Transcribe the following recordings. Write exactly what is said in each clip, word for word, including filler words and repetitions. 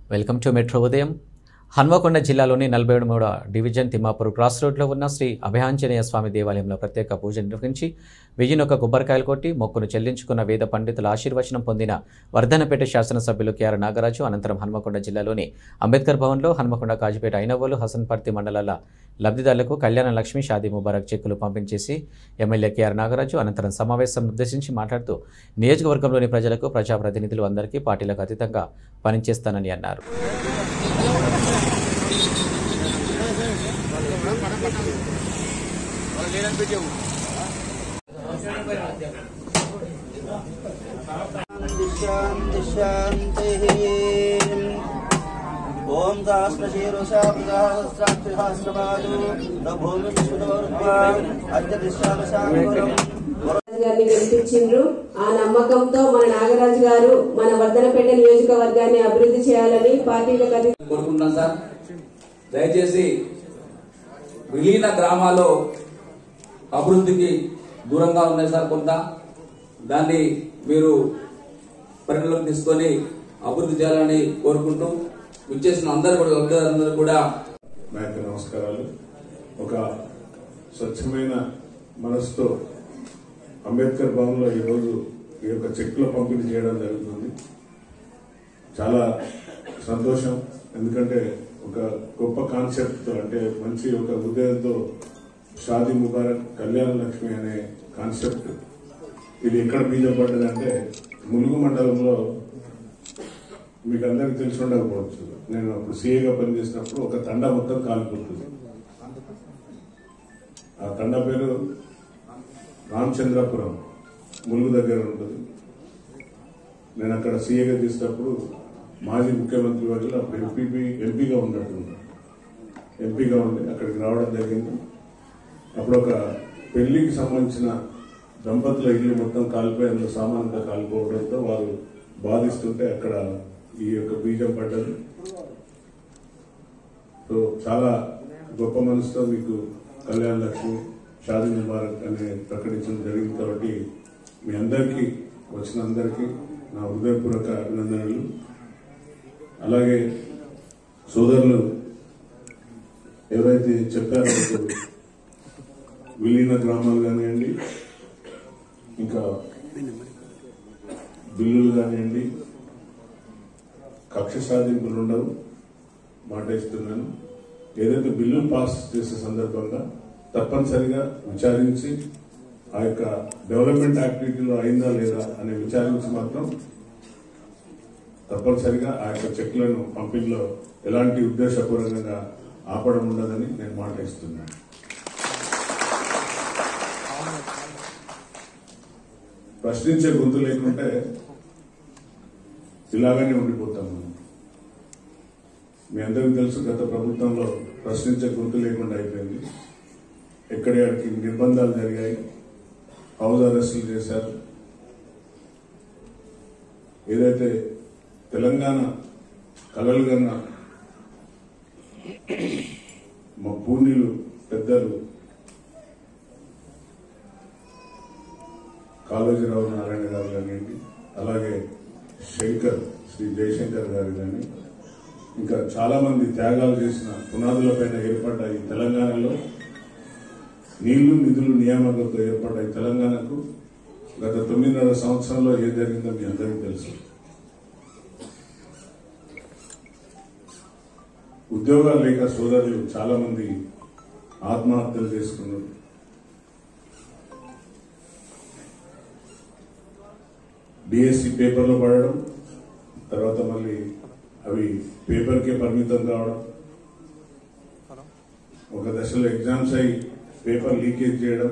Welcome to metro ఉదయం. హన్మకొండ జిల్లాలోని నలభై మూడవ డివిజన్ తిమ్మాపూర్ క్రాస్ రోడ్లో ఉన్న శ్రీ అభయాంజనేయ స్వామి దేవాలయంలో ప్రత్యేక పూజ నిర్వహించి వెయ్యినొక్క కొబ్బరికాయలు కొట్టి మొక్కును చెల్లించుకున్న వేద పండితుల ఆశీర్వచనం పొందిన వర్ధనపేట శాసనసభ్యులు కెఆర్ నాగరాజు అనంతరం హన్మకొండ జిల్లాలోని అంబేద్కర్ భవన్లో హన్మకొండ కాజిపేట ఐనవోలు హసన్పర్తి మండలాల లబ్ధిదారులకు కళ్యాణ లక్ష్మి షాదీ ముబారక్ చెక్కులు పంపించేసి ఎమ్మెల్యే కెఆర్ నాగరాజు అనంతరం సమావేశం ఉద్దేశించి మాట్లాడుతూ నియోజకవర్గంలోని ప్రజలకు ప్రజాప్రతినిధులు అందరికీ పార్టీలకు అతీతంగా పనిచేస్తానని అన్నారు. ओम सहस्रशीरुषा सहस्राक्षसहस्रपादो भूमि विष्णुवर्त्वा अद्य दिशामशांकुरं గారిని గెలిపించిండ్రు. ఆ నమ్మకంతో మన నాగరాజు గారు మన వర్ధనపేట నియోజకవర్గాన్ని అభివృద్ధి చేయాలని పార్టీలకు కోరుకుంటున్నాం సార్. దయచేసి విలీన గ్రామాల్లో అభివృద్ధికి దూరంగా ఉన్నాయి సార్, కొంత దాన్ని మీరు పరిగణలోకి తీసుకొని అభివృద్ధి చేయాలని కోరుకుంటూ విచ్చేసిన అందరూ కూడా అందరూ కూడా నాకు నమస్కారాలు. ఒక స్వచ్ఛమైన మనసుతో అంబేద్కర్ భవన్లో ఈరోజు ఈ యొక్క చెక్కుల పంపిణీ చేయడం జరుగుతుంది. చాలా సంతోషం, ఎందుకంటే ఒక గొప్ప కాన్సెప్ట్తో, అంటే మంచి ఒక ఉదయంతో షాదీ ముబారక్ కళ్యాణ లక్ష్మి అనే కాన్సెప్ట్ ఇది ఎక్కడ బీజపడ్డదంటే ములుగు మండలంలో మీకు అందరికి తెలిసి ఉండకపోవచ్చు. నేను అప్పుడు సీఏగా పనిచేసినప్పుడు ఒక తండా మొత్తం కాలిపోతుంది. ఆ తండా పేరు రామచంద్రాపురం, ములుగు దగ్గర ఉంటుంది. నేను అక్కడ సీఏగా చేసినప్పుడు మాజీ ముఖ్యమంత్రి వాళ్ళు అప్పుడు ఎంపీ ఎంపీగా ఉన్నట్టున్నారు. ఎంపీగా ఉండి అక్కడికి రావడం జరిగింది. అప్పుడు ఒక పెళ్లికి సంబంధించిన దంపతుల ఇల్లు మొత్తం కాలిపోయి అందులో సామాన్యంగా కాలిపోవడంతో వారు బాధిస్తుంటే అక్కడ ఈ యొక్క బీజం పడ్డది. సో చాలా గొప్ప మనసుతో మీకు కళ్యాణ లక్ష్మి షాదీ ముబారక్ అని ప్రకటించడం జరిగింది. కాబట్టి మీ అందరికీ వచ్చిన అందరికీ నా హృదయపూర్వక అభినందనలు. అలాగే సోదరులు ఎవరైతే చెప్పారో విలీన గ్రామాలు కానివ్వండి, ఇంకా బిల్లులు కానివ్వండి, కక్ష సాధింపులు ఉండవు మాట ఇస్తున్నాను. ఏదైతే బిల్లులు పాస్ చేసే సందర్భంగా తప్పనిసరిగా విచారించి ఆ యొక్క డెవలప్మెంట్ యాక్టివిటీలో అయిందా లేదా అని విచారించి మాత్రం తప్పనిసరిగా ఆ యొక్క చెక్లను పంపిణీలో ఎలాంటి ఉద్దేశపూర్వకంగా ఆపడం ఉండదని నేను మాట ఇస్తున్నాను. ప్రశ్నించే గొంతు లేకుంటే ఇలాగనే ఉండిపోతాం మనం. మీ అందరికీ తెలుసు, గత ప్రభుత్వంలో ప్రశ్నించే గొంతు లేకుండా అయిపోయింది. ఎక్కడికి నిర్బంధాలు జరిగాయి, హౌస్ అరెస్టులు చేశారు. ఏదైతే తెలంగాణ కలలు కన్నా మా పూర్ణీలు పెద్దలు కాళోజీరావు నారాయణ గారు కానివ్వండి, అలాగే శంకర్ శ్రీ జయశంకర్ గారు కానీ, ఇంకా చాలా మంది త్యాగాలు చేసిన పునాదులపైన ఏర్పడ్డ ఈ తెలంగాణలో నీళ్లు నిధులు నియామకాలతో ఏర్పడ్డ ఈ తెలంగాణకు గత తొమ్మిదిన్నర సంవత్సరంలో ఏం జరిగిందో మీ అందరికీ తెలుసు. ఉద్యోగాలు లేక సోదరులు చాలా మంది ఆత్మహత్యలు చేసుకున్నారు. డిఎస్సి పేపర్లో పడడం, తర్వాత మళ్ళీ అవి పేపర్కే పరిమితం కావడం, ఒక దశలో ఎగ్జామ్స్ అయి పేపర్ లీకేజ్ చేయడం.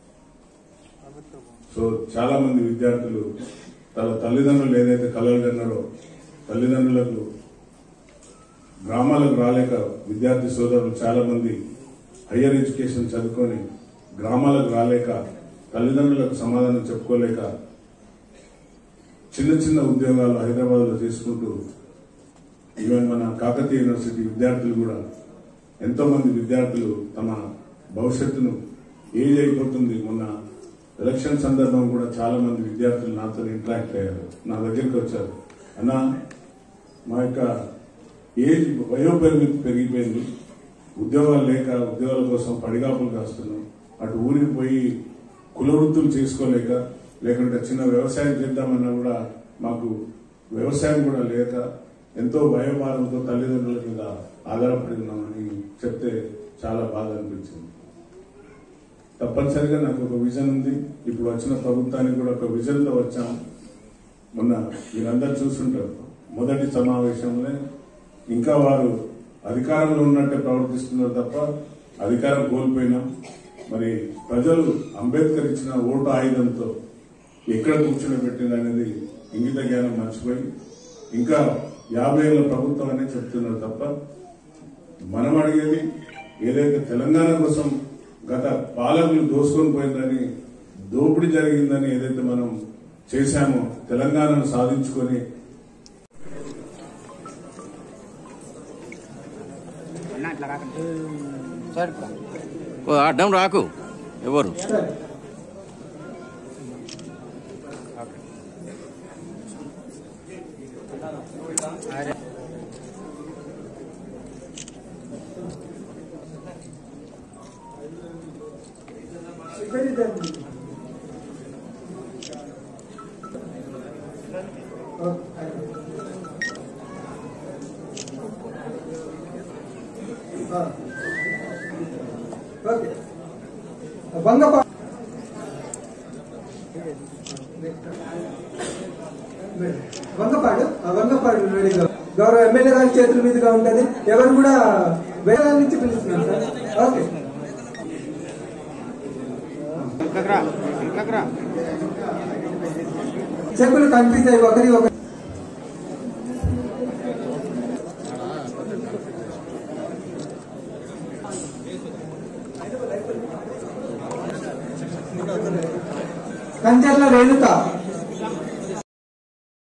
సో చాలా మంది విద్యార్థులు తన తల్లిదండ్రులు ఏదైతే కలలు కన్నారో తల్లిదండ్రులకు గ్రామాలకు రాలేక విద్యార్థి సోదరులు చాలా మంది హయ్యర్ ఎడ్యుకేషన్ చదువుకొని గ్రామాలకు రాలేక తల్లిదండ్రులకు సమాధానం చెప్పుకోలేక చిన్న చిన్న ఉద్యోగాలు హైదరాబాద్ లో చేసుకుంటూ, ఈవెన్ మన కాకతీయ యూనివర్సిటీ విద్యార్థులు కూడా ఎంతో మంది విద్యార్థులు తమ భవిష్యత్తును ఏజ్ అయిపోతుంది. మొన్న ఎలక్షన్ సందర్భం కూడా చాలా మంది విద్యార్థులు నాతో ఇంటరాక్ట్ అయ్యారు, నా దగ్గరికి వచ్చారు. అన్నా, మా యొక్క ఏజ్ వయోపరిమితి పెరిగిపోయింది. ఉద్యోగాలు లేక ఉద్యోగాల కోసం పడిగాపులు కాస్తున్నాం. అటు ఊరికి పోయి కుల వృత్తులు చేసుకోలేక, లేకుంటే చిన్న వ్యవసాయం చేద్దామన్నా కూడా మాకు వ్యవసాయం కూడా లేక ఎంతో భయభారంతో తల్లిదండ్రుల మీద ఆధారపడి ఉన్నామని చెప్తే చాలా బాధ అనిపించింది. తప్పనిసరిగా నాకు ఒక విజన్ ఉంది. ఇప్పుడు వచ్చిన ప్రభుత్వానికి కూడా ఒక విజన్తో వచ్చాం. మొన్న మీరందరూ చూస్తుంటారు, మొదటి సమావేశంలో ఇంకా వారు అధికారంలో ఉన్నట్టే ప్రవర్తిస్తున్నారు తప్ప అధికారం కోల్పోయినాం. మరి ప్రజలు అంబేద్కర్ ఇచ్చిన ఓటు ఆయుధంతో ఎక్కడ కూర్చొని పెట్టింది అనేది ఇంగిత జ్ఞానం మర్చిపోయి ఇంకా యాభై ఏళ్ళ ప్రభుత్వం అనే చెప్తున్నారు తప్ప మనం అడిగేది ఏదైతే తెలంగాణ కోసం గత పాలకులు దోసుకొని పోయిందని, దోపిడీ జరిగిందని ఏదైతే మనం చేశామో, తెలంగాణను సాధించుకొని అడ్డం రాకు ఎవరు వంగపాడు వంగపాడు వంగపాడు రెడీగా గౌరవ ఎమ్మెల్యే గారి చేతుల మీదుగా ఉంటుంది. ఎవరు కూడా వేరే నుంచి పిలుస్తున్నాం సార్. ఓకే, చెప్పులు కనిపిస్తాయి ఒకరి ఒకరి. కంచర్ల రేణుక